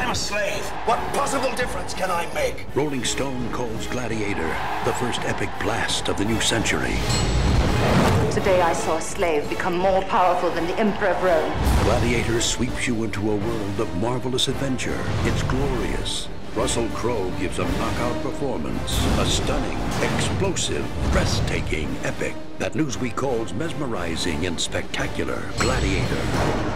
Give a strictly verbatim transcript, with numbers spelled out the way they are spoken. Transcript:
I'm a slave. What possible difference can I make? Rolling Stone calls Gladiator the first epic blast of the new century. Today I saw a slave become more powerful than the Emperor of Rome. Gladiator sweeps you into a world of marvelous adventure. It's glorious. Russell Crowe gives a knockout performance. A stunning, explosive, breathtaking epic that Newsweek calls mesmerizing and spectacular. Gladiator.